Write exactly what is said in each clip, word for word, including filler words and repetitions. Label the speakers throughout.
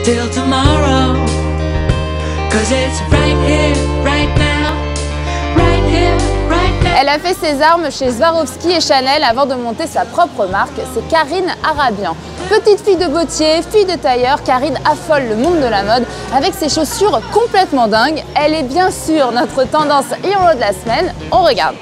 Speaker 1: till tomorrow, 'cause it's right here, right now, right here, right now.
Speaker 2: Elle a fait ses armes chez Swarovski et Chanel avant de monter sa propre marque, c'est Karine Arabian. Petite fille de bottier, fille de tailleur, Karine affole le monde de la mode avec ses chaussures complètement dingues. Elle est bien sûr notre tendance hero de la semaine, on regarde.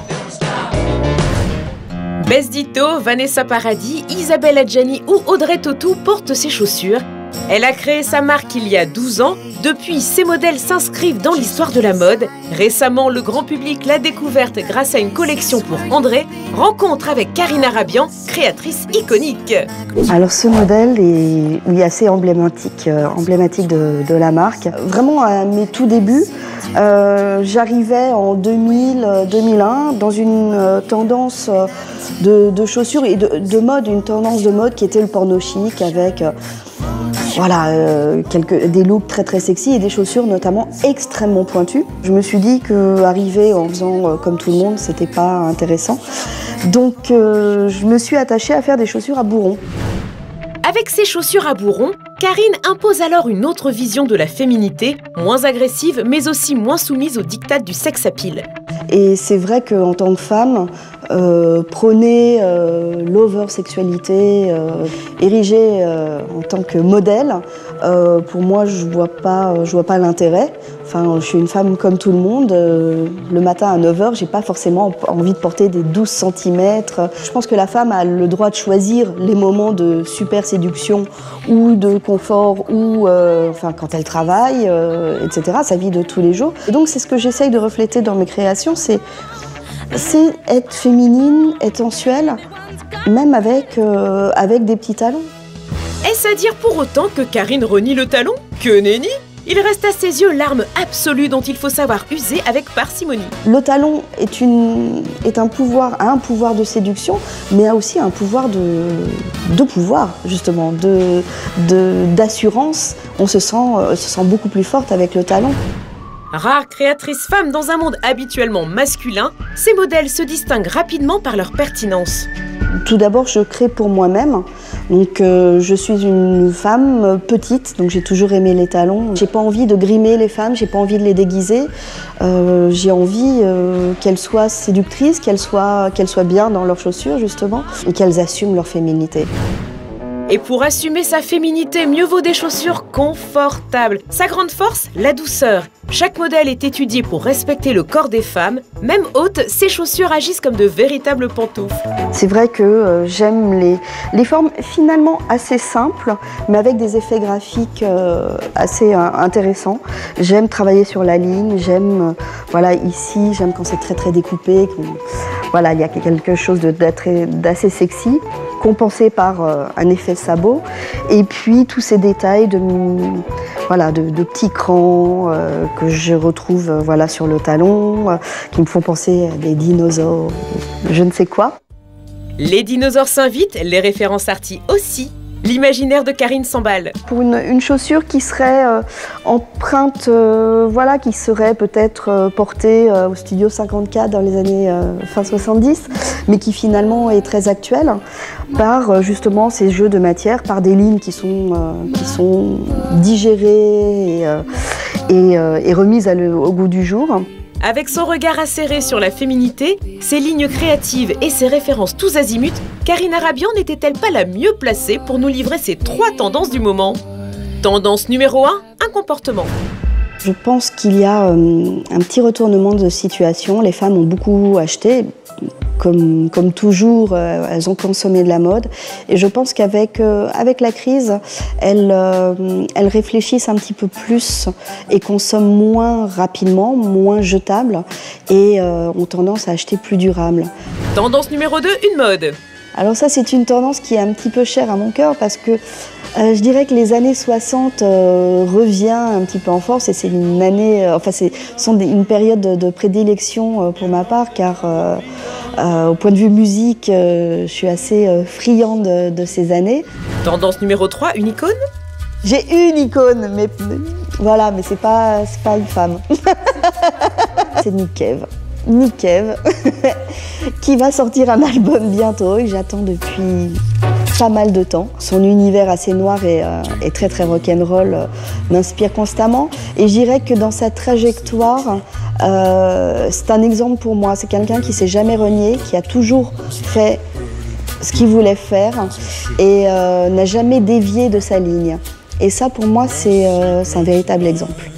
Speaker 3: Bess Ditto, Vanessa Paradis, Isabelle Adjani ou Audrey Tautou portent ces chaussures. Elle a créé sa marque il y a douze ans. Depuis, ses modèles s'inscrivent dans l'histoire de la mode. Récemment, le grand public l'a découverte grâce à une collection pour André. Rencontre avec Karine Arabian, créatrice iconique.
Speaker 4: Alors ce modèle est oui, assez emblématique, euh, emblématique de, de la marque. Vraiment à mes tout débuts, euh, j'arrivais en deux mille, deux mille un dans une euh, tendance euh, de, de chaussures et de, de mode, une tendance de mode qui était le porno chic avec euh, voilà, euh, quelques, des looks très très sexy et des chaussures notamment extrêmement pointues. Je me suis dit qu'arriver en faisant euh, comme tout le monde, c'était pas intéressant. Donc euh, je me suis attachée à faire des chaussures à bourrons.
Speaker 3: Avec ses chaussures à bourrons, Karine impose alors une autre vision de la féminité, moins agressive mais aussi moins soumise aux diktats du sex appeal.
Speaker 4: Et c'est vrai qu'en tant que femme, euh, prôner euh, l'oversexualité, euh, érigée euh, en tant que modèle, euh, pour moi je vois pas, je vois pas l'intérêt. Enfin, je suis une femme comme tout le monde. Euh, le matin à neuf heures, j'ai pas forcément envie de porter des douze centimètres. Je pense que la femme a le droit de choisir les moments de super séduction ou de confort ou euh, enfin, quand elle travaille, euh, et cetera, sa vie de tous les jours. Et donc c'est ce que j'essaye de refléter dans mes créations, c'est c'est être féminine, être sensuelle, même avec, euh, avec des petits talons.
Speaker 3: Est-ce à dire pour autant que Karine renie le talon? Que nenni! Il reste à ses yeux l'arme absolue dont il faut savoir user avec parcimonie.
Speaker 4: Le talon est, une, est un pouvoir, a un pouvoir de séduction, mais a aussi un pouvoir de, de pouvoir, justement, de, de, d'assurance. On se sent, euh, se sent beaucoup plus forte avec le talon.
Speaker 3: Rare créatrice femme dans un monde habituellement masculin, ces modèles se distinguent rapidement par leur pertinence.
Speaker 4: Tout d'abord, je crée pour moi-même. Donc, euh, je suis une femme petite, donc j'ai toujours aimé les talons. J'ai pas envie de grimer les femmes, j'ai pas envie de les déguiser. Euh, j'ai envie euh, qu'elles soient séductrices, qu'elles soient, qu'elles soient bien dans leurs chaussures, justement, et qu'elles assument leur féminité.
Speaker 3: Et pour assumer sa féminité, mieux vaut des chaussures confortables. Sa grande force, la douceur. Chaque modèle est étudié pour respecter le corps des femmes. Même hautes, ces chaussures agissent comme de véritables pantoufles.
Speaker 4: C'est vrai que euh, j'aime les, les formes finalement assez simples, mais avec des effets graphiques euh, assez euh, intéressants. J'aime travailler sur la ligne, j'aime, euh, voilà, ici, j'aime quand c'est très très découpé. Voilà, il y a quelque chose d'assez sexy, compensé par euh, un effet sabot. Et puis tous ces détails de, voilà, de, de petits crans euh, que je retrouve euh, voilà, sur le talon, euh, qui me font penser à des dinosaures, je ne sais quoi.
Speaker 3: Les dinosaures s'invitent, les références arty aussi. L'imaginaire de Karine s'emballe.
Speaker 4: Pour une, une chaussure qui serait euh, empreinte, euh, voilà, qui serait peut-être euh, portée euh, au studio cinquante-quatre dans les années euh, fin soixante-dix, mais qui finalement est très actuelle, par euh, justement ces jeux de matière, par des lignes qui sont, euh, qui sont digérées et, euh, et, euh, et remises à le, au goût du jour.
Speaker 3: Avec son regard acéré sur la féminité, ses lignes créatives et ses références tous azimuts, Karine Arabian n'était-elle pas la mieux placée pour nous livrer ses trois tendances du moment? Tendance numéro un, un comportement.
Speaker 4: Je pense qu'il y a euh, un petit retournement de situation. Les femmes ont beaucoup acheté. Comme, comme toujours, euh, elles ont consommé de la mode. Et je pense qu'avec euh, avec la crise, elles, euh, elles réfléchissent un petit peu plus et consomment moins rapidement, moins jetables et euh, ont tendance à acheter plus durable.
Speaker 3: Tendance numéro deux, une mode.
Speaker 4: Alors ça, c'est une tendance qui est un petit peu chère à mon cœur parce que euh, je dirais que les années soixante euh, revient un petit peu en force et c'est une année, euh, enfin c'est sont des, une période de, de prédilection euh, pour ma part car euh, euh, au point de vue musique, euh, je suis assez euh, friande de, de ces années.
Speaker 3: Tendance numéro trois, une icône.
Speaker 4: J'ai une icône, mais, mais voilà, mais c'est pas c'est pas une femme. C'est Nick Cave. Nick Cave, qui va sortir un album bientôt et que j'attends depuis pas mal de temps. Son univers assez noir et, euh, et très très rock'n'roll euh, m'inspire constamment. Et je dirais que dans sa trajectoire, euh, c'est un exemple pour moi. C'est quelqu'un qui s'est jamais renié, qui a toujours fait ce qu'il voulait faire et euh, n'a jamais dévié de sa ligne. Et ça, pour moi, c'est euh, c'est un véritable exemple.